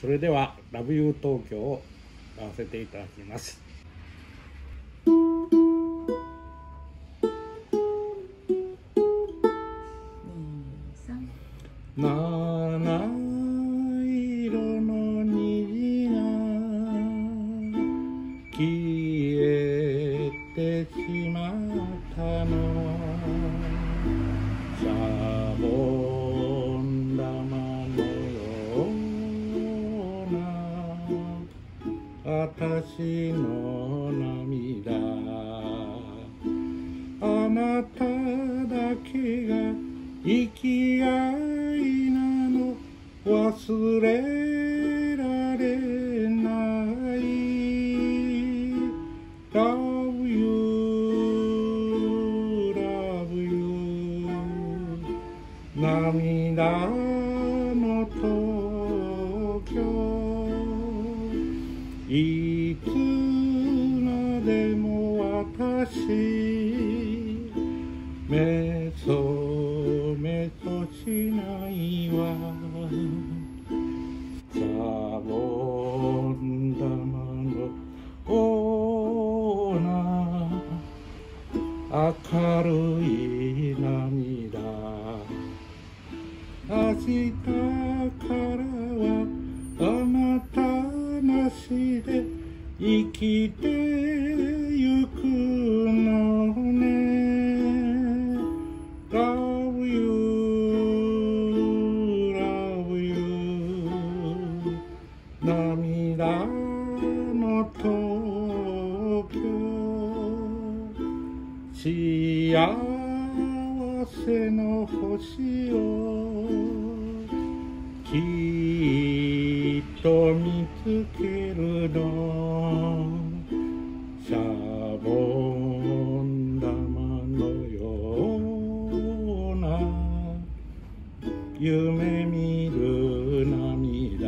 それではラブユー東京を歌わせていただきます。七色の虹が消えてしまったの、シャボン玉のような私の涙、あなただけが生きがいなの忘れられない。 Love you, love you 涙の東京、いつまでも私目覚めとしないわ。シャボン玉のような明るい涙、明日からはあなたなしで生きてゆくのね。Love you, love you 涙の東京、幸せの星をきっと見つけるの、シャボン玉のような夢見る涙、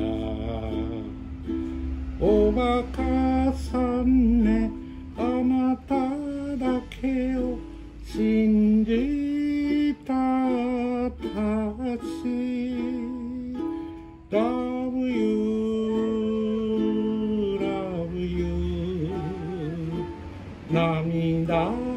おバカさんね、あなただけを信じた私。 Love you, love you 涙